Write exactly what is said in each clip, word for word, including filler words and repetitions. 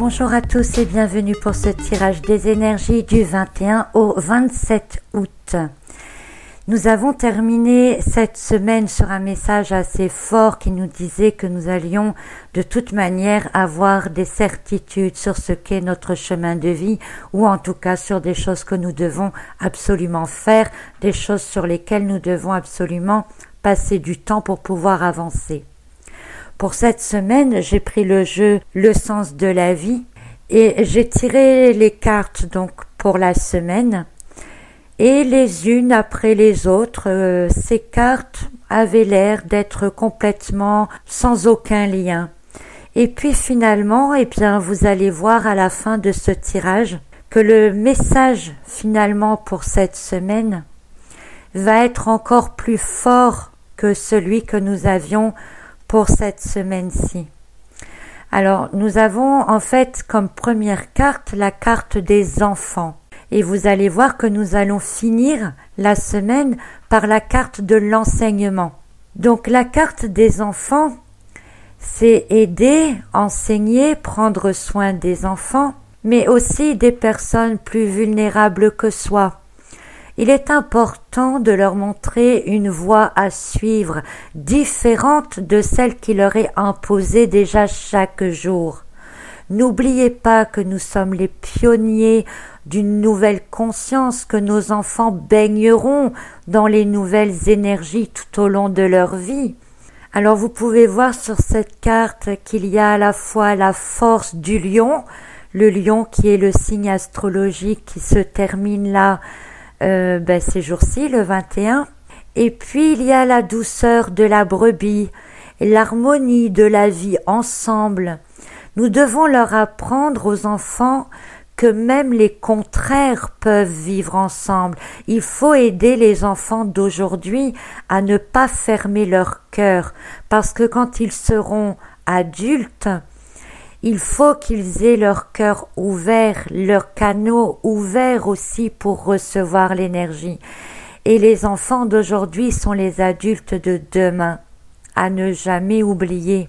Bonjour à tous et bienvenue pour ce tirage des énergies du vingt et un au vingt-sept août. Nous avons terminé cette semaine sur un message assez fort qui nous disait que nous allions de toute manière avoir des certitudes sur ce qu'est notre chemin de vie, ou en tout cas sur des choses que nous devons absolument faire, des choses sur lesquelles nous devons absolument passer du temps pour pouvoir avancer. Pour cette semaine, j'ai pris le jeu Le sens de la vie et j'ai tiré les cartes donc pour la semaine. Et les unes après les autres, euh, ces cartes avaient l'air d'être complètement sans aucun lien. Et puis finalement, eh bien, vous allez voir à la fin de ce tirage que le message finalement pour cette semaine va être encore plus fort que celui que nous avions pour cette semaine-ci. Alors, nous avons en fait comme première carte la carte des enfants. Et vous allez voir que nous allons finir la semaine par la carte de l'enseignement. Donc, la carte des enfants, c'est aider, enseigner, prendre soin des enfants, mais aussi des personnes plus vulnérables que soi. Il est important de leur montrer une voie à suivre, différente de celle qui leur est imposée déjà chaque jour. N'oubliez pas que nous sommes les pionniers d'une nouvelle conscience, que nos enfants baigneront dans les nouvelles énergies tout au long de leur vie. Alors vous pouvez voir sur cette carte qu'il y a à la fois la force du lion, le lion qui est le signe astrologique qui se termine là, Euh, ben, ces jours-ci, le vingt et un. Et puis, il y a la douceur de la brebis, l'harmonie de la vie ensemble. Nous devons leur apprendre aux enfants que même les contraires peuvent vivre ensemble. Il faut aider les enfants d'aujourd'hui à ne pas fermer leur cœur, parce que quand ils seront adultes, il faut qu'ils aient leur cœur ouvert, leur canaux ouverts aussi pour recevoir l'énergie. Et les enfants d'aujourd'hui sont les adultes de demain, à ne jamais oublier.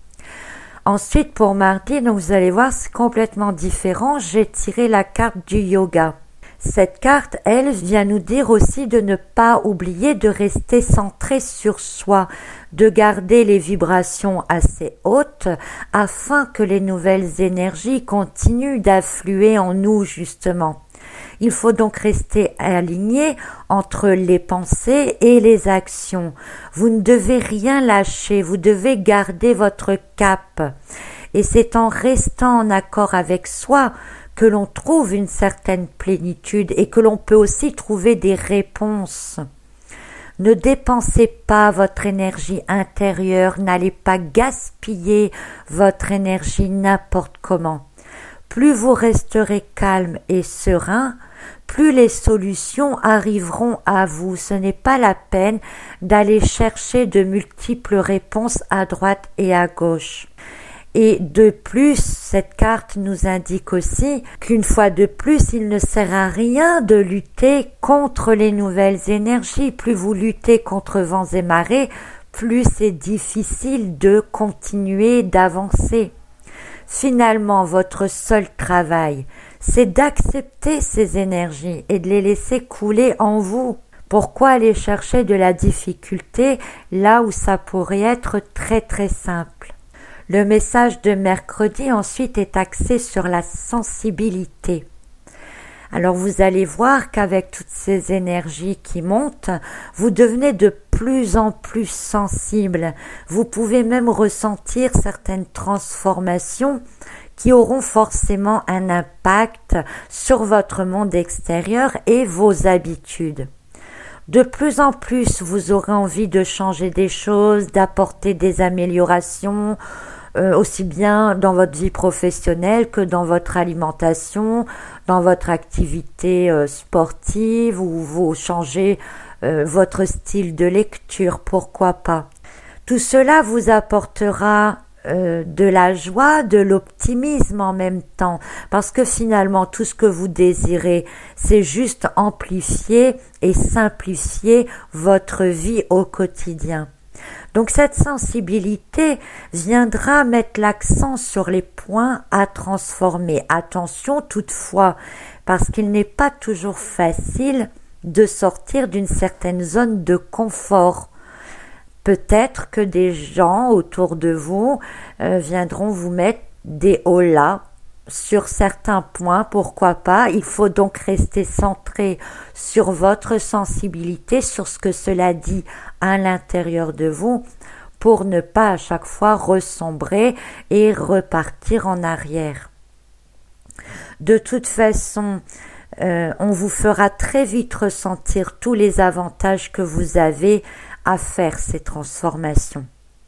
Ensuite, pour mardi, donc vous allez voir, c'est complètement différent. J'ai tiré la carte du yoga. Cette carte, elle, vient nous dire aussi de ne pas oublier de rester centré sur soi, de garder les vibrations assez hautes afin que les nouvelles énergies continuent d'affluer en nous justement. Il faut donc rester aligné entre les pensées et les actions. Vous ne devez rien lâcher, vous devez garder votre cap. Et c'est en restant en accord avec soi que l'on trouve une certaine plénitude et que l'on peut aussi trouver des réponses. Ne dépensez pas votre énergie intérieure, n'allez pas gaspiller votre énergie n'importe comment. Plus vous resterez calme et serein, plus les solutions arriveront à vous. Ce n'est pas la peine d'aller chercher de multiples réponses à droite et à gauche. Et de plus, cette carte nous indique aussi qu'une fois de plus, il ne sert à rien de lutter contre les nouvelles énergies. Plus vous luttez contre vents et marées, plus c'est difficile de continuer d'avancer. Finalement, votre seul travail, c'est d'accepter ces énergies et de les laisser couler en vous. Pourquoi aller chercher de la difficulté là où ça pourrait être très très simple? Le message de mercredi ensuite est axé sur la sensibilité. Alors vous allez voir qu'avec toutes ces énergies qui montent, vous devenez de plus en plus sensible. Vous pouvez même ressentir certaines transformations qui auront forcément un impact sur votre monde extérieur et vos habitudes. De plus en plus, vous aurez envie de changer des choses, d'apporter des améliorations, Euh, aussi bien dans votre vie professionnelle que dans votre alimentation, dans votre activité euh, sportive, ou vous changez euh, votre style de lecture, pourquoi pas. Tout cela vous apportera euh, de la joie, de l'optimisme en même temps, parce que finalement tout ce que vous désirez, c'est juste amplifier et simplifier votre vie au quotidien. Donc cette sensibilité viendra mettre l'accent sur les points à transformer. Attention toutefois, parce qu'il n'est pas toujours facile de sortir d'une certaine zone de confort. Peut-être que des gens autour de vous euh, viendront vous mettre des holà sur certains points, pourquoi pas. Il faut donc rester centré sur votre sensibilité, sur ce que cela dit à l'intérieur de vous, pour ne pas à chaque fois ressombrer et repartir en arrière. De toute façon, euh, on vous fera très vite ressentir tous les avantages que vous avez à faire ces transformations.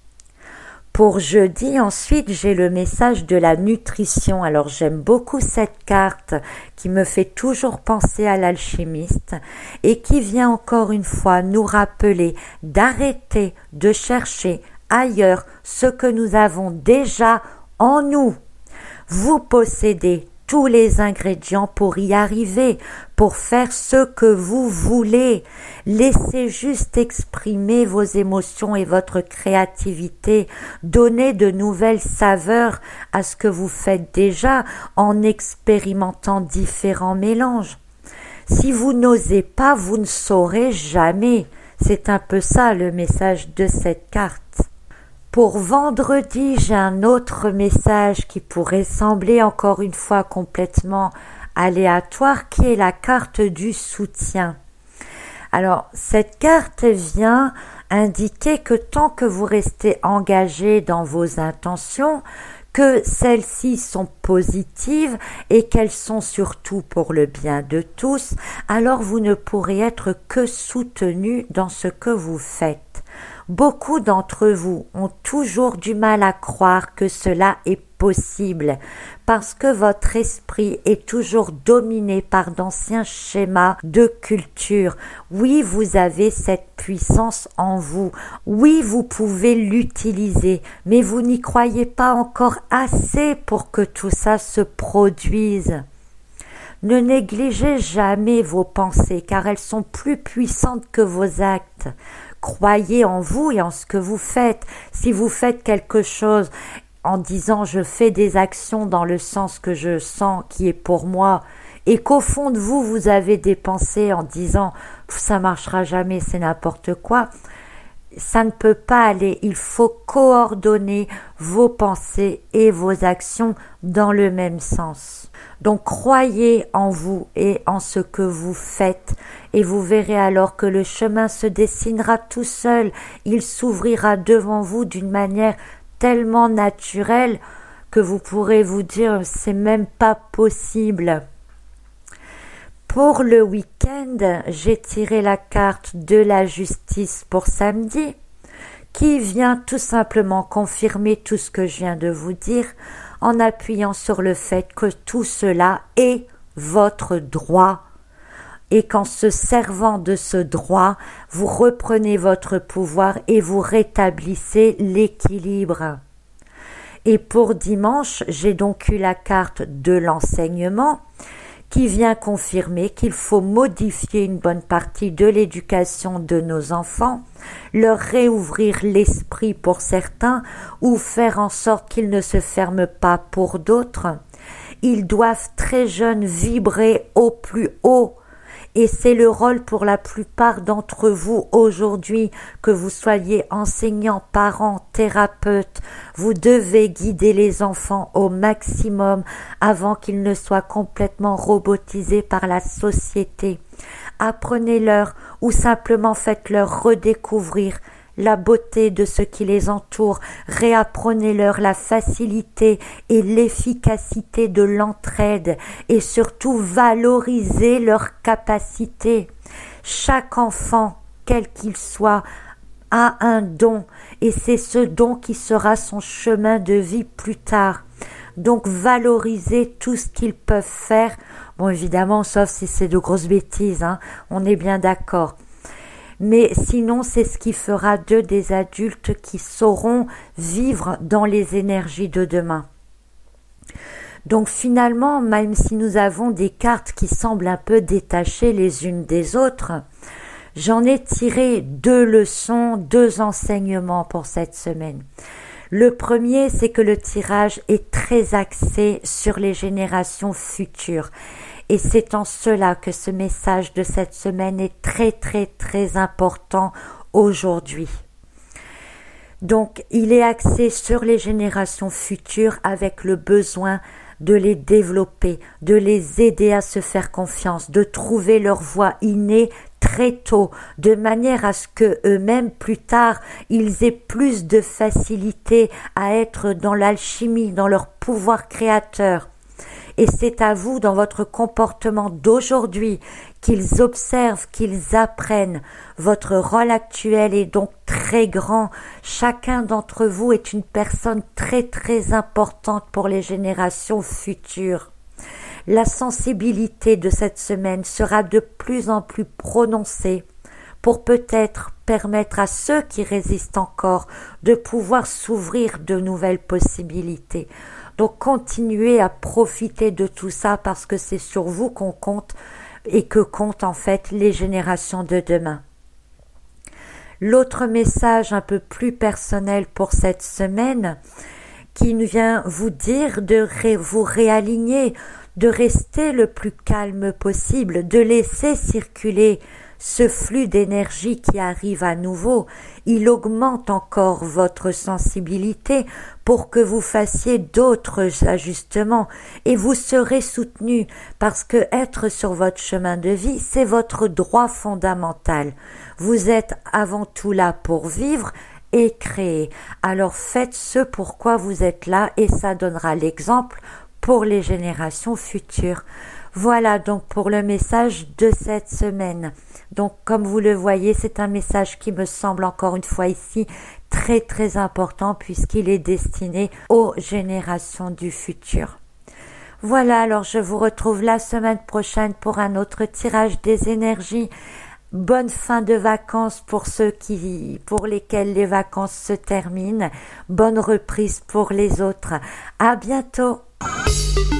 Pour jeudi, ensuite, j'ai le message de la nutrition. Alors, j'aime beaucoup cette carte qui me fait toujours penser à l'alchimiste et qui vient encore une fois nous rappeler d'arrêter de chercher ailleurs ce que nous avons déjà en nous. Vous possédez tous les ingrédients pour y arriver, pour faire ce que vous voulez. Laissez juste exprimer vos émotions et votre créativité. Donnez de nouvelles saveurs à ce que vous faites déjà en expérimentant différents mélanges. Si vous n'osez pas, vous ne saurez jamais. C'est un peu ça le message de cette carte. Pour vendredi, j'ai un autre message qui pourrait sembler encore une fois complètement aléatoire, qui est la carte du soutien. Alors, cette carte vient indiquer que tant que vous restez engagé dans vos intentions, que celles-ci sont positives et qu'elles sont surtout pour le bien de tous, alors vous ne pourrez être que soutenu dans ce que vous faites. Beaucoup d'entre vous ont toujours du mal à croire que cela est possible parce que votre esprit est toujours dominé par d'anciens schémas de culture. Oui, vous avez cette puissance en vous. Oui, vous pouvez l'utiliser, mais vous n'y croyez pas encore assez pour que tout ça se produise. Ne négligez jamais vos pensées car elles sont plus puissantes que vos actes. Croyez en vous et en ce que vous faites. Si vous faites quelque chose en disant je fais des actions dans le sens que je sens qui est pour moi et qu'au fond de vous, vous avez des pensées en disant ça marchera jamais, c'est n'importe quoi, ça ne peut pas aller. Il faut coordonner vos pensées et vos actions dans le même sens. Donc croyez en vous et en ce que vous faites et vous verrez alors que le chemin se dessinera tout seul. Il s'ouvrira devant vous d'une manière tellement naturelle que vous pourrez vous dire c'est même pas possible. Pour le week-end, j'ai tiré la carte de la justice pour samedi qui vient tout simplement confirmer tout ce que je viens de vous dire en appuyant sur le fait que tout cela est votre droit et qu'en se servant de ce droit, vous reprenez votre pouvoir et vous rétablissez l'équilibre. Et pour dimanche, j'ai donc eu la carte de l'enseignement qui vient confirmer qu'il faut modifier une bonne partie de l'éducation de nos enfants, leur réouvrir l'esprit pour certains ou faire en sorte qu'ils ne se ferment pas pour d'autres. Ils doivent très jeunes vibrer au plus haut. Et c'est le rôle pour la plupart d'entre vous aujourd'hui, que vous soyez enseignants, parents, thérapeutes. Vous devez guider les enfants au maximum avant qu'ils ne soient complètement robotisés par la société. Apprenez-leur ou simplement faites-leur redécouvrir la beauté de ce qui les entoure, réapprenez-leur la facilité et l'efficacité de l'entraide et surtout valorisez leurs capacités. Chaque enfant, quel qu'il soit, a un don et c'est ce don qui sera son chemin de vie plus tard. Donc valorisez tout ce qu'ils peuvent faire, bon évidemment sauf si c'est de grosses bêtises, hein, on est bien d'accord. Mais sinon, c'est ce qui fera d'eux des adultes qui sauront vivre dans les énergies de demain. Donc finalement, même si nous avons des cartes qui semblent un peu détachées les unes des autres, J'en ai tiré deux leçons, deux enseignements pour cette semaine. Le premier, c'est que le tirage est très axé sur les générations futures. Et c'est en cela que ce message de cette semaine est très très très important aujourd'hui. Donc, il est axé sur les générations futures avec le besoin de les développer, de les aider à se faire confiance, de trouver leur voie innée très tôt, de manière à ce que eux-mêmes, plus tard, ils aient plus de facilité à être dans l'alchimie, dans leur pouvoir créateur. Et c'est à vous, dans votre comportement d'aujourd'hui, qu'ils observent, qu'ils apprennent. Votre rôle actuel est donc très grand. Chacun d'entre vous est une personne très très importante pour les générations futures. La sensibilité de cette semaine sera de plus en plus prononcée pour peut-être permettre à ceux qui résistent encore de pouvoir s'ouvrir de nouvelles possibilités. Donc continuez à profiter de tout ça parce que c'est sur vous qu'on compte et que comptent en fait les générations de demain. L'autre message un peu plus personnel pour cette semaine qui vient vous dire de ré- vous réaligner, de rester le plus calme possible, de laisser circuler ce flux d'énergie qui arrive à nouveau. Il augmente encore votre sensibilité pour que vous fassiez d'autres ajustements et vous serez soutenu parce que être sur votre chemin de vie, c'est votre droit fondamental. Vous êtes avant tout là pour vivre et créer. Alors faites ce pourquoi vous êtes là et ça donnera l'exemple pour les générations futures. Voilà donc pour le message de cette semaine. Donc comme vous le voyez, c'est un message qui me semble encore une fois ici très très important puisqu'il est destiné aux générations du futur. Voilà, alors je vous retrouve la semaine prochaine pour un autre tirage des énergies. Bonne fin de vacances pour ceux qui, pour lesquels les vacances se terminent. Bonne reprise pour les autres. À bientôt.